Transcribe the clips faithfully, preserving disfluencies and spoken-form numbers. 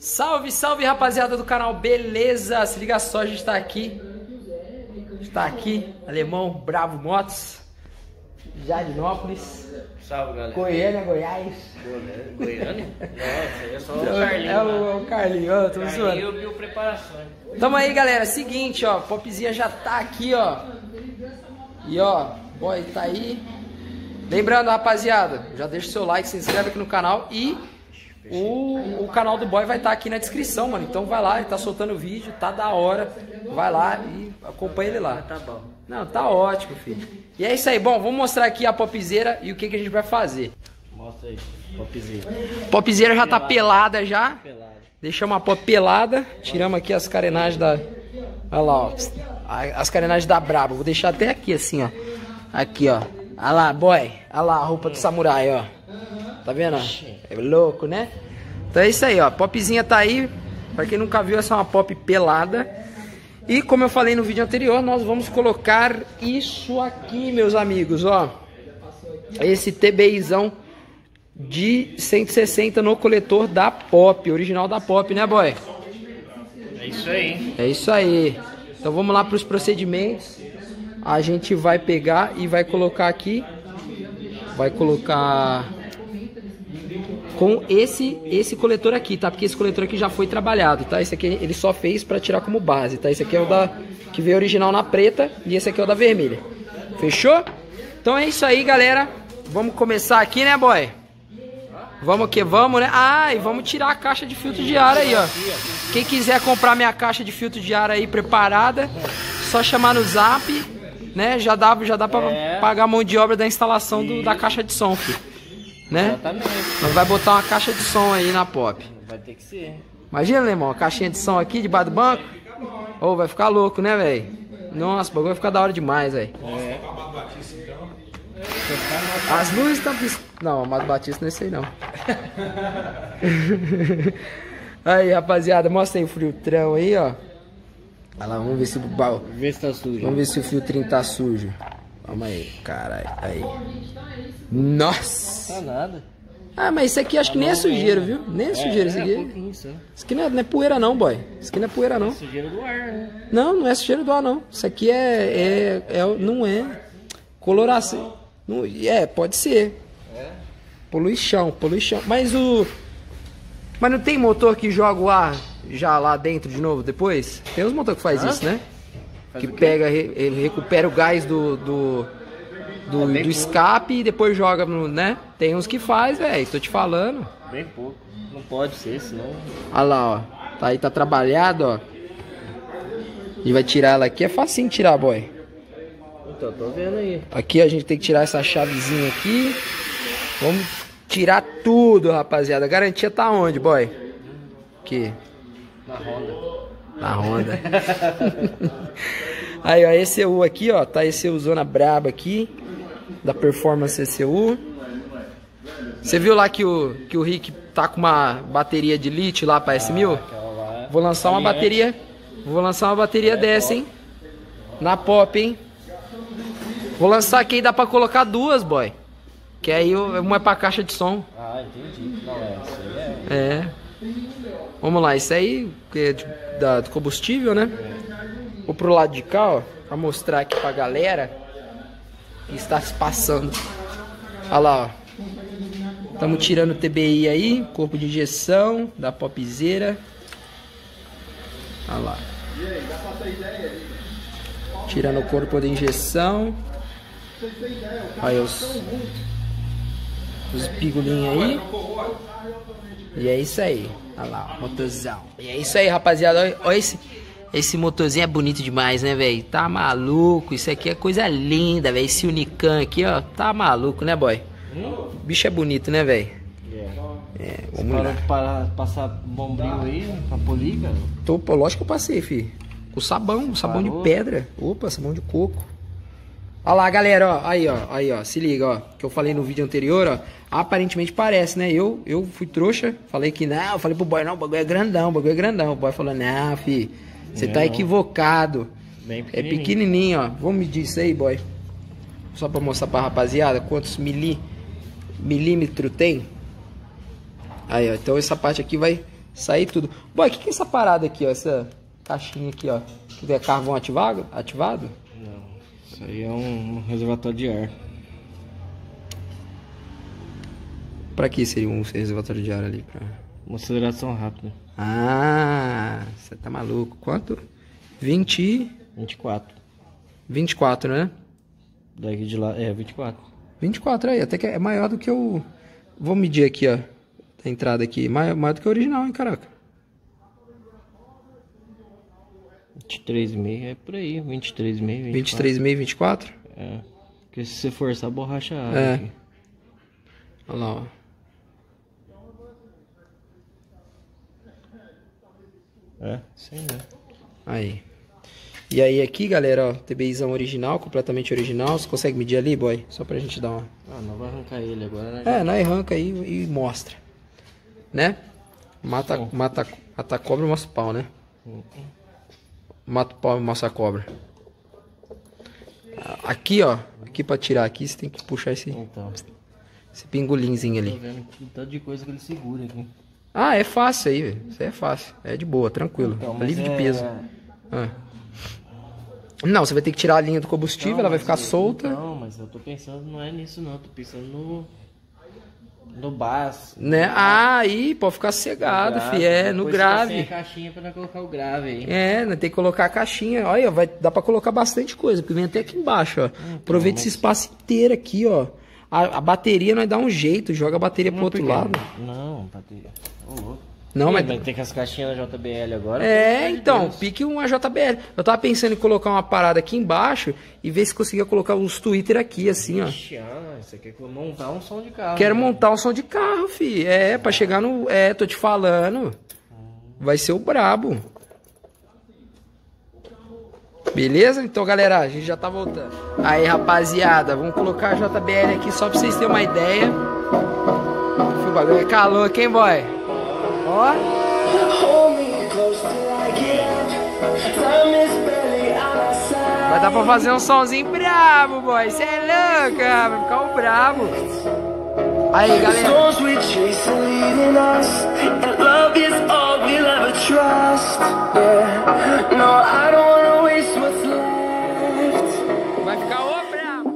Salve, salve, rapaziada do canal, beleza? Se liga só, a gente tá aqui. A gente tá aqui, Alemão Bravo Motos, Jardinópolis. Salve, galera. Goiânia, Goiás. Goiânia? Nossa, eu sou o Carlinho. É o, o Carlinho, ó, tô zoando. Eu vi o preparação. Tamo aí, galera, seguinte, ó, Popzinha já tá aqui, ó. E ó, boy tá aí. Lembrando, rapaziada, já deixa o seu like, se inscreve aqui no canal e o, o canal do boy vai estar tá aqui na descrição, mano. Então vai lá, ele tá soltando vídeo, tá da hora. Vai lá e acompanha ele lá. Tá bom. Não, tá ótimo, filho. E é isso aí, bom, vamos mostrar aqui a popzeira e o que, que a gente vai fazer. Mostra aí, popzeira. Popzeira já tá pelada já. Pelada. Deixamos a pop pelada. Tiramos aqui as carenagens da... Olha lá, ó. As carenagens da Brabo. Vou deixar até aqui assim, ó. Aqui, ó. Olha lá, boy. Olha lá a roupa do samurai, ó. Tá vendo? É louco, né? Então é isso aí, ó. Popzinha tá aí. Pra quem nunca viu, essa é uma pop pelada. E como eu falei no vídeo anterior, nós vamos colocar isso aqui, meus amigos, ó. Esse TBIzão de cento e sessenta no coletor da Pop, original da Pop, né, boy? É isso aí. É isso aí. Então vamos lá para os procedimentos. A gente vai pegar e vai colocar aqui. Vai colocar com esse esse coletor aqui, tá? Porque esse coletor aqui já foi trabalhado, tá? Esse aqui ele só fez para tirar como base, tá? Esse aqui é o da que veio original na preta e esse aqui é o da vermelha. Fechou? Então é isso aí, galera. Vamos começar aqui, né, boy? Vamos que vamos, né? Ah, e vamos tirar a caixa de filtro de ar aí, ó. Quem quiser comprar minha caixa de filtro de ar aí preparada, só chamar no zap, né? Já dá, já dá pra é. pagar a mão de obra da instalação do, da caixa de som, filho. Né? Exatamente. Nós vai botar uma caixa de som aí na Pop. Vai ter que ser. Imagina, né, irmão? Uma caixinha de som aqui debaixo do banco. Ô, oh, vai ficar louco, né, velho? Nossa, o bagulho vai ficar da hora demais, velho. É. As luzes estão piscando. Não, Amado Batista não é esse aí, não. Aí, rapaziada, mostra aí o filtrão aí, ó. Olha lá, vamos ver se o bal... Vê se tá sujo. Vamos ver se o filtrinho tá sujo. Calma aí, caralho. Aí. Nossa! Tá nada. Ah, mas isso aqui acho que nem é sujeira, viu? Nem é sujeira isso aqui. Isso aqui não é, não é poeira não, boy. Isso aqui não é poeira não. É sujeira do ar, né? Não, não é sujeira do ar não. Isso aqui é... é, é não é coloração. Não, é, pode ser. É? Poluição, poluição. Mas o... Mas não tem motor que joga o ar já lá dentro de novo depois? Tem uns motores que faz Hã? isso, né? Faz que pega, ele recupera o gás do... do... Do, é do escape e depois joga no, né? Tem uns que faz, velho, tô te falando. Bem pouco, não pode ser, senão... Olha lá, ó, tá aí, tá trabalhado, ó. E vai tirar ela aqui, é facinho tirar, boy. Então, tô vendo aí. Aqui a gente tem que tirar essa chavezinha aqui. Vamos tirar tudo, rapaziada. A garantia tá onde, boy? Aqui. Na Honda. Na Honda. Aí, ó, E C U aqui, ó, tá E C U zona braba aqui. Da Performance E C U. Você viu lá que o, que o Rick tá com uma bateria de lítio lá pra S mil? Ah, vou lançar uma bateria. Vou lançar uma bateria é, dessa, top. hein? Na Pop, hein? Vou lançar aqui e dá pra colocar duas, boy. Que aí uma é pra caixa de som. Ah, entendi. Não, é, isso aí é. É. Vamos lá, isso aí é de, da, do combustível, né? Vou pro lado de cá, ó. Pra mostrar aqui pra galera. Que está se passando. Olha lá, ó. Estamos tirando o T B I aí. Corpo de injeção da popzeira. Olha lá. Tirando o corpo de injeção. Aí os, os pigolinhos aí. E é isso aí. Olha lá, motorzão. E é isso aí, rapaziada. Olha, olha esse, esse motorzinho é bonito demais, né, velho? Tá maluco. Isso aqui é coisa linda, velho. Esse Unican aqui, ó. Tá maluco, né, boy? O bicho é bonito, né, velho? É, vamos lá. Para passar bombril aí pra polir, cara? Tô, pô, lógico que eu passei, filho. Com sabão, sabão Parou. de pedra. Opa, sabão de coco. Olha lá, galera, ó. Aí, ó. Aí, ó. Se liga, ó. Que eu falei no vídeo anterior, ó. Aparentemente parece, né? Eu, eu fui trouxa. Falei que não. Eu falei pro boy, não, o bagulho é grandão, o bagulho é grandão. O boy falou, não, filho. Você tá equivocado. Bem pequenininho. É pequenininho, ó. Vamos medir isso aí, boy. Só pra mostrar pra rapaziada quantos milí, milímetro tem. Aí, ó. Então essa parte aqui vai sair tudo. Boy, o que, que é essa parada aqui, ó? Essa caixinha aqui, ó. Que é carvão ativado? ativado? Não, isso aí é um reservatório de ar. Pra que seria um reservatório de ar ali? Pra... Uma aceleração rápida. Ah, você tá maluco. Quanto? vinte... vinte e quatro. vinte e quatro, né? Daqui de lá, é, vinte e quatro. vinte e quatro aí, até que é maior do que o... Vou medir aqui, ó. A entrada aqui. Maior, maior do que o original, hein, caraca. vinte e três vírgula cinco é por aí. vinte e três vírgula cinco, vinte e três vírgula cinco, vinte e quatro? É. Porque se você forçar, borracha a água É. aqui. Olha lá, ó. É, sim, né? Aí. E aí aqui, galera, ó, TBIzão original, completamente original. Você consegue medir ali, boy? Só pra gente dar uma... Ah, não vai arrancar ele agora, né? É, nós arranca aí e mostra. Né? Mata, mata, mata a cobra e mostra o pau, né? Mata o pau e mostra a cobra. Aqui, ó. Aqui pra tirar aqui, você tem que puxar esse, Então, esse pingolinzinho tô ali. vendo que tanto de coisa que ele segura aqui. Ah, é fácil aí, velho. Isso aí é fácil. É de boa, tranquilo. Então, É mas livre de é- peso. Ah. Não, você vai ter que tirar a linha do combustível, Não, ela vai mas ficar eu- solta. Não, mas eu tô pensando, não é nisso não, tô pensando no... No bás. Né? Ah, aí pode ficar cegado, fi. É, no Depois grave. fica sem a caixinha pra colocar o grave aí. É, né? Tem que colocar a caixinha. Olha, vai, dá pra colocar bastante coisa, porque vem até aqui embaixo, ó. Aproveita esse espaço inteiro aqui, ó. A, a bateria nós dá um jeito, joga a bateria pro outro lado. Não, bateria. Ô, louco. Não, Ih, mas... vai ter que as caixinhas da J B L agora. É, pelo amor de então, Deus. pique uma J B L. Eu tava pensando em colocar uma parada aqui embaixo e ver se conseguia colocar uns Twitter aqui, assim, ó. Ixi, ah, você quer montar um som de carro. Quero né? montar um som de carro, fi. É, pra chegar no... É, tô te falando. Vai ser o brabo. Beleza? Então, galera, a gente já tá voltando. Aí, rapaziada, vamos colocar a J B L aqui só pra vocês terem uma ideia. O bagulho é calor, quem, boy? Ó. Vai dar pra fazer um somzinho brabo, boy. Cê é louco, cara. Vai ficar um brabo. Aí, galera. Vai ficar o brabo.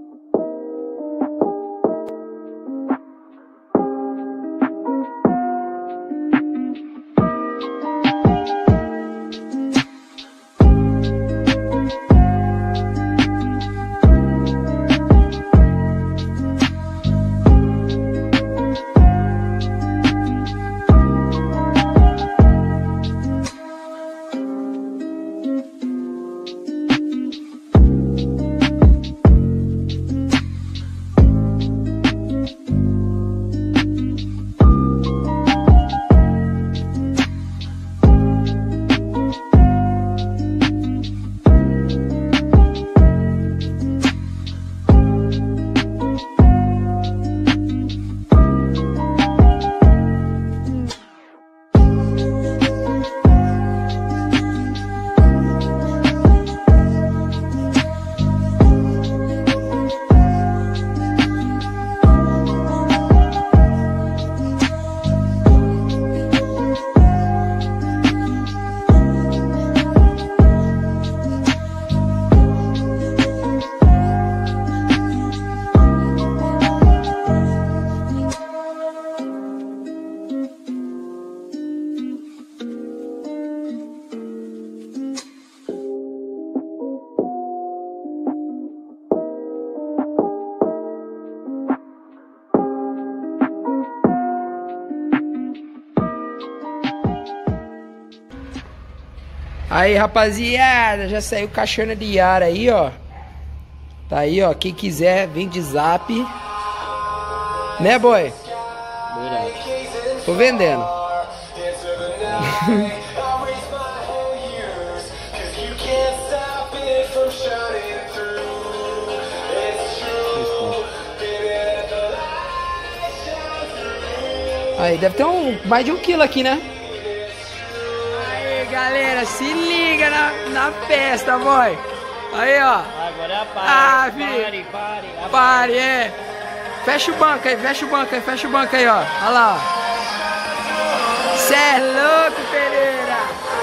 Aí, rapaziada, já saiu caixona de ar aí, ó. Tá aí, ó. Quem quiser, vem de zap. Né, boy? Verdade. Tô vendendo. Aí, deve ter um, mais de um quilo aqui, né? Aí, galera, se liga na, na festa, boy. Aí, ó. Agora é a pare. Ah, filho. Pare, pare. a Pare, é. Fecha o banco aí, fecha o banco aí, fecha o banco aí, ó. Olha lá, ó. Cê é louco, Pereira!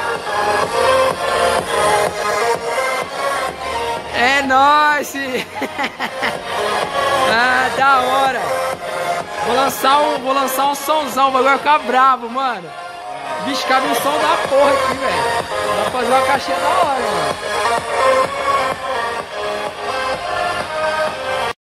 É nóis! Filho. Ah, da hora! Vou lançar um, vou lançar um somzão, o bagulho vai ficar bravo, mano. Bicho, cabe um som da porra aqui, velho. Dá pra fazer uma caixinha da hora, mano.